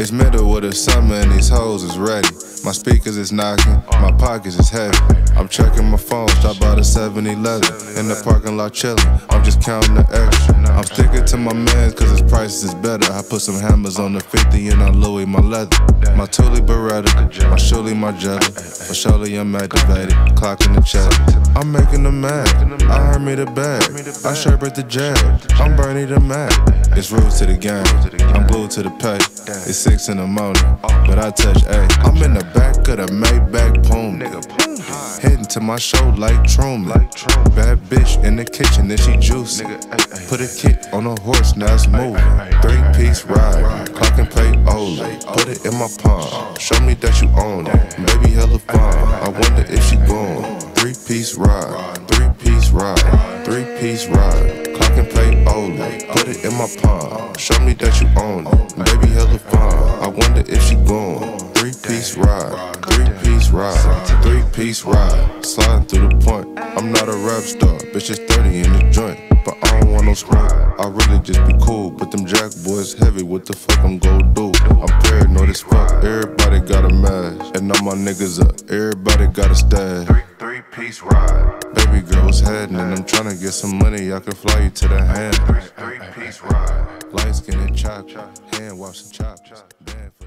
It's middle of the summer and these hoes is ready. My speakers is knocking, my pockets is heavy. I'm checking my phone, stop by the 7-Eleven. In the parking lot chillin', I'm just counting the extra. I'm sticking to my mans cause his prices is better. I put some hammers on the 50 and I Louis my leather. My Thule Beretta, my Shuli, my Jetta. For surely I'm activated, clocking the check. I'm making them mad, I heard me the bag. I sherbet the jab, I'm Bernie the Mac. It's rude to the game, I'm glued to the pay. It's 6 in the morning, but I touch A. I'm in the back of the Maybach Puma, heading to my show like Truman. Bad bitch in the kitchen and she juicy. Put a kid on a horse, now it's moving. 3-piece ride, clock and play Olay. Put it in my palm, show me that you own it. Baby hella fine, I wonder if she gone. 3-piece ride, 3-piece ride, 3-piece ride. Clock and play Olay. Put it in my palm, show me that you own it. Baby hella fine, I wonder if she gone. 3-piece ride, 3-piece ride, 3-piece ride. Sliding through the point, I'm not a rap star. Bitch is 30 in the joint, but I don't want no smoke. I really just be cool, but them jack boys heavy, what the fuck I'm gon' do? I'm paranoid as fuck, everybody got a mask. And all my niggas up, everybody got a stash. 3-piece ride. Baby girl was heading and I'm tryna get some money, I can fly you to the hand. 3-piece ride. Light skin and chop, hand wash and chop.